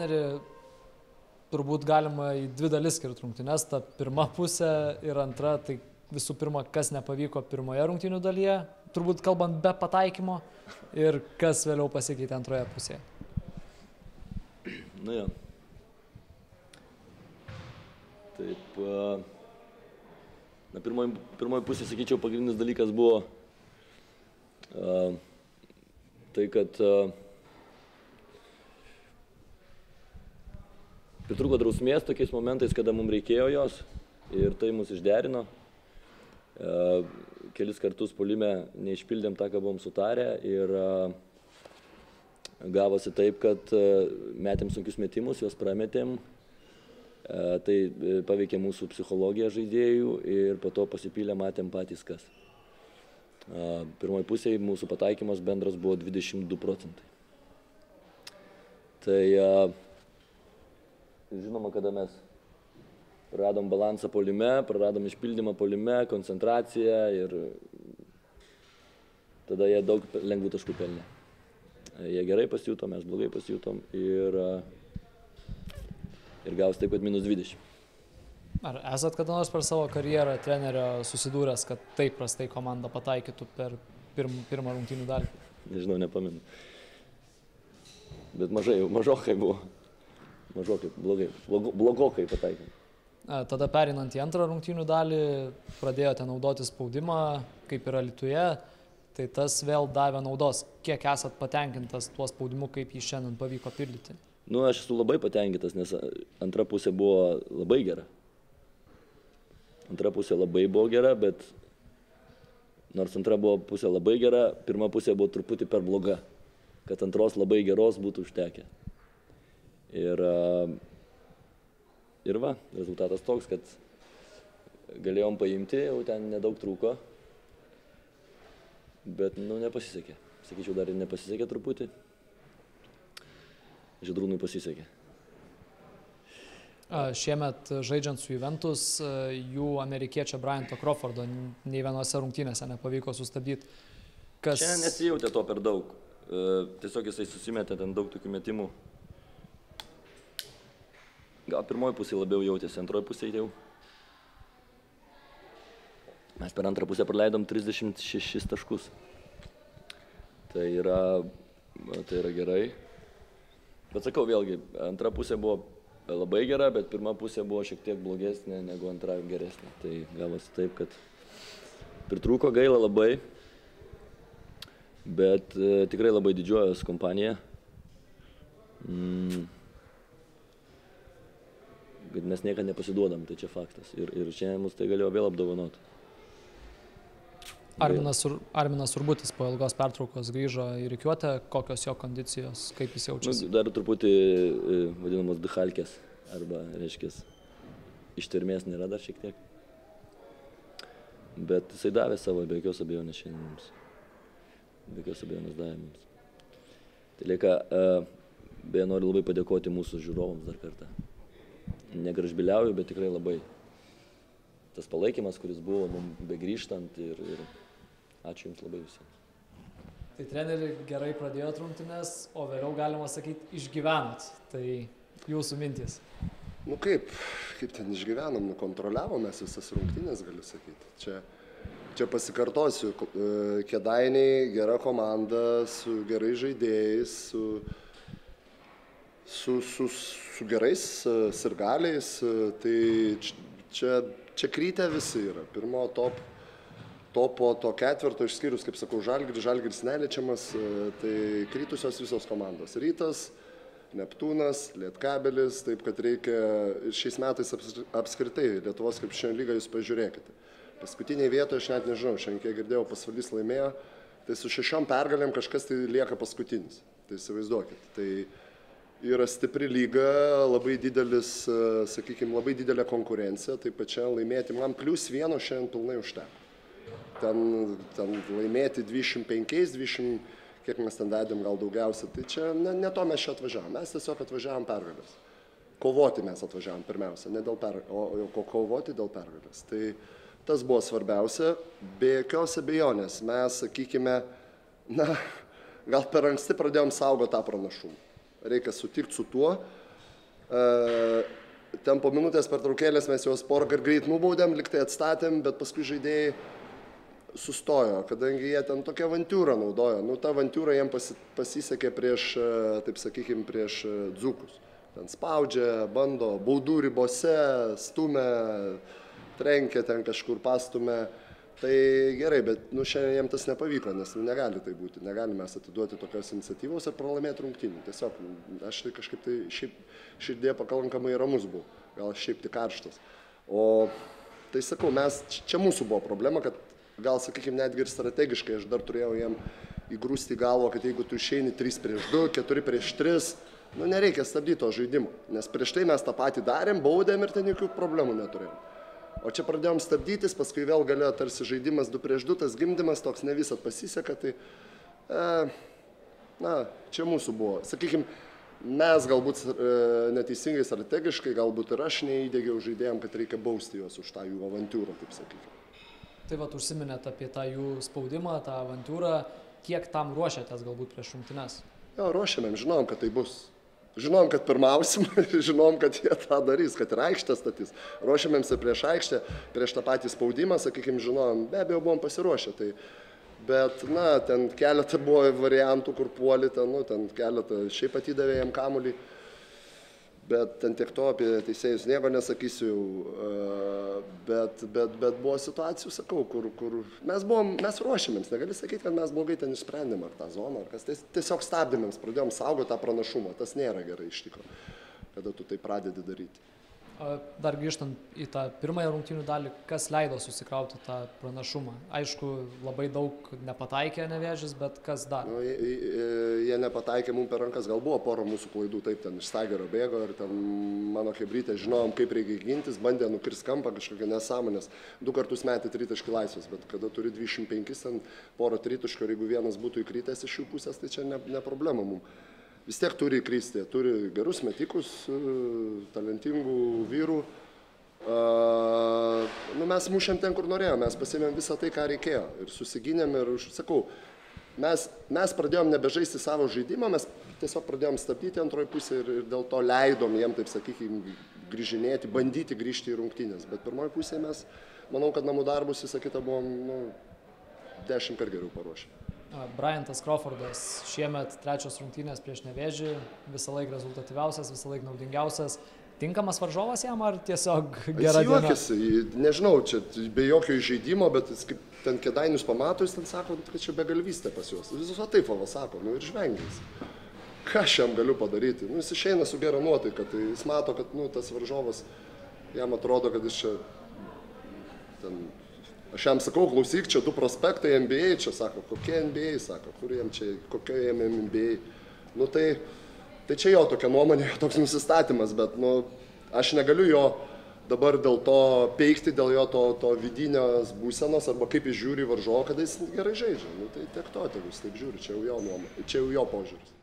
treneri, turbūt galima į dvi dalis skirti rungtynes, ta pirma pusė ir antra, tai visų pirma, kas nepavyko pirmoje rungtynių dalyje, turbūt kalbant be pataikymo, ir kas vėliau pasikeitė antroje pusėje. Nu jo. Taip, na, pirmoji pusė, sakyčiau, pagrindinis dalykas buvo tai, kad pritrūko drausmės tokiais momentais, kada mums reikėjo jos ir tai mus išderino. Kelis kartus puolime neišpildėm tą, ką buvom sutarę ir gavosi taip, kad metėm sunkius metimus, juos prametėm. Tai paveikė mūsų psichologiją žaidėjų ir po to pasipylę matėm patys kas. Pirmoji pusėje mūsų pataikymas bendras buvo 22%. Tai žinoma, kada mes praradom balansą puolime, praradom išpildymą puolime, koncentraciją ir tada jie daug lengvų taškų pelnė. Jie gerai pasijutom, mes blogai pasijutom ir gavos taip, kad -20. Ar esat kada nors per savo karjerą trenerio susidūręs, kad taip prastai komanda pataikytų per pirmą rungtynių dalį? Nežinau, nepamenu. Bet mažokai buvo. Mažokai, blogokai pataikėm. Tada perinant į antrą rungtynių dalį, pradėjote naudoti spaudimą, kaip ir Alytuje, tai tas vėl davė naudos. Kiek esat patenkintas tuo spaudimu, kaip jį šiandien pavyko pildyti? Nu, aš esu labai patenkintas, nes antra pusė buvo labai gera. Antra pusė labai buvo gera, bet nors antra pusė labai gera, pirma pusė buvo truputį per bloga, kad antros labai geros būtų užtekę. Ir va, rezultatas toks, kad galėjom paimti, jau ten nedaug trūko, bet, nu, nepasisekė. Sakyčiau, dar ir nepasisekė truputį. Žydrūnui pasisekė. Šiemet žaidžiant su Juventus, jų amerikiečio Bryanto Crawfordo nei vienose rungtynėse nepavyko sustabdyti. Čia nesijautė to per daug. Tiesiog jisai susimetė ten daug tokių metimų. Gal pirmoji pusė labiau jautėsi, antroji pusė jau. Mes per antrą pusę praleidom 36 taškus. Tai yra gerai. Bet sakau vėlgi, antra pusė buvo labai gera, bet pirma pusė buvo šiek tiek blogesnė negu antra geresnė. Tai gavosi taip, kad pritrūko gaila labai, bet tikrai labai didžiuojas kompanija. Kad mes niekada nepasiduodam, tai čia faktas. Ir čia mus tai galėjo vėl apdovanoti. Arminas Urbutis po ilgos pertraukos grįžo į rikiuotę. Kokios jo kondicijos, kaip jis jaučiasi? Dar truputį vadinamos dichalkės, arba, reiškia, ištvermės nėra dar šiek tiek. Bet jisai davė savo, be jokios abejonės šiandien mums. Be jokios abejonės davė mums. Tai lieka, beje, noriu labai padėkoti mūsų žiūrovams dar kartą. Negražbiliauju, bet tikrai labai. Tas palaikymas, kuris buvo mums begrįžtant ir ačiū Jums labai visiems. Tai treneri gerai pradėjot rungtynes, o vėliau galima sakyti išgyvenot. Tai Jūsų mintys. Nu kaip ten išgyvenom, kontroliavom mes visas rungtynės, galiu sakyti. Čia pasikartosiu, Kėdainiai gera komanda, su gerais žaidėjais, su gerais sirgaliais, tai čia krytė visi yra. Pirmo topo to ketvirto išskyrus, kaip sakau, Žalgiris neliečiamas, tai krytusios visos komandos. Rytas, Neptūnas, Lietkabelis, taip kad reikia šiais metais apskritai Lietuvos krepšinio lygą jūs pažiūrėkite. Paskutiniai vietoje, aš net nežinau, šiandien kiek girdėjau, Pasvalys laimėjo, tai su 6 pergalėm kažkas tai lieka paskutinis. Tai įsivaizduokit. Tai yra stipri lyga, labai didelis, sakykime, labai didelė konkurencija, taip pat čia laimėti man +1 šiandien pilnai užteko. Ten laimėti 25, 20, kiek mes ten vedėm gal daugiausia, tai čia ne to mes čia atvažiavom, mes tiesiog atvažiavom pergalės. Kovoti mes atvažiavom pirmiausia, ne dėl pergalės, o kovoti dėl pergalės. Tai tas buvo svarbiausia, be jokios abejonės, mes, sakykime, gal per anksti pradėjom saugoti tą pranašumą. Reikia sutikti su tuo, ten po minutės pertraukėlės mes juos porą kart greit nubaudėm, liktai atstatėm, bet paskui žaidėjai sustojo, kadangi jie ten tokią avantiūrą naudojo. Nu, ta avantiūra jiems pasisekė prieš, taip sakykime, prieš dzūkus. Ten spaudžia, bando, baudų ribose, stumia, trenkia ten kažkur pastumia. Tai gerai, bet šiandien jiems tas nepavyko, nes negali tai būti. Negalime mes atiduoti tokios iniciatyvos ir pralaimėti rungtynių. Tiesiog, aš tai kažkaip tai širdie pakankamai ramus buvau, gal šiaip tik karštas. O tai sakau, čia mūsų buvo problema, kad gal, sakykime, netgi ir strategiškai aš dar turėjau jiem įgrūsti į galvą, kad jeigu tu išeini 3-2, 4-3, nereikia stabdyti to žaidimo. Nes prieš tai mes tą patį darėm, baudėm ir ten jokių problemų neturėjom. O čia pradėjom stabdytis, paskui vėl galėjo tarsi žaidimas 2-2, tas gimdymas toks ne visat pasiseka, tai čia mūsų buvo. Sakykime, mes galbūt neteisingai strategiškai, galbūt ir aš neįdėgiau žaidėjom, kad reikia bausti juos už tą jų avantiūrą, taip sakykime. Tai vat užsiminėt apie tą jų spaudimą, tą avantiūrą, kiek tam ruošiatės galbūt prieš rungtynes? Jo, ruošiamėm, žinom, kad tai bus. Žinom, kad pirmausim, žinom, kad jie tą darys, kad ir aikštę statys. Ruošiamėmsi prieš aikštę, prieš tą patį spaudimą, sakykime, žinom, be abejo buvom pasiruošę. Tai, bet, ten keletą buvo variantų, kur puoli, ten keletą šiaip atidavė jam kamuolį. Bet ten tiek to apie teisėjus nieko nesakysiu, bet buvo situacijų, sakau, kur mes ruošiamėms, negali sakyti, kad mes blogai ten išsprendėm ar tą zoną, ar kas, tiesiog stabdėmėms, pradėjom saugoti tą pranašumą, tas nėra gerai iš tikrųjų, kada tu tai pradedi daryti. Dar grįžtant į tą pirmąją rungtynių dalį, kas leido susikrauti tą pranašumą? Aišku, labai daug nepataikė Nevėžis, bet kas dar? Jie nepataikė mums per rankas, gal buvo pora mūsų klaidų, taip ten iš Stagerio bėgo ir ten mano hebrytė žinojom, kaip reikia gintis, bandė nukirsti kampą kažkokią nesąmonės. 2 kartus metė tritaškį laisvės, bet kada turi 25, ten porą tritaškų ir jeigu vienas būtų įkritęs iš jų pusės, tai čia ne problema mums. Vis tiek turi įkristi, turi gerus metikus, talentingų vyrų. Mes mušėm ten, kur norėjom, mes pasiėmėm visą tai, ką reikėjo. Ir susigynėm ir, sakau, mes pradėjom nebežaisti savo žaidimą, mes tiesiog pradėjom stabdyti antroji pusė ir dėl to leidom jiem, taip sakykime, grįžinėti, bandyti grįžti į rungtynės. Bet pirmoji pusė mes, manau, kad namų darbus visą kitą buvom 10 kart geriau paruošę. Bryantas Crawfordas šiemet 3 rungtynės prieš Nevėžį, visą laiką rezultatyviausias, visą laiką naudingiausias. Tinkamas varžovas jam ar tiesiog gera diena? Jis juokiasi, nežinau, čia be jokio įžeidimo, bet jis kaip ten Kėdainius pamato, jis ten sako, kad čia begalvystė pas juos. Jis visą taip sako, ir žvengis. Ką aš jam galiu padaryti? Jis išeina su gera nuotaika, tai jis mato, kad tas varžovas, jam atrodo, kad jis čia ten... Aš jam sakau, klausyk, čia 2 prospektai NBA, čia sako, kokie NBA, sako, kur jam čia, kokie jam NBA. Tai čia jo tokia nuomonė, toks nusistatymas, bet aš negaliu jo dabar dėl to peikti, dėl jo to vidinės būsenos, arba kaip jis žiūri varžovą, kada jis gerai žaidžia. Tai tiek to, jeigu jis taip žiūri, čia jau jo nuomonė, čia jau jo požiūris.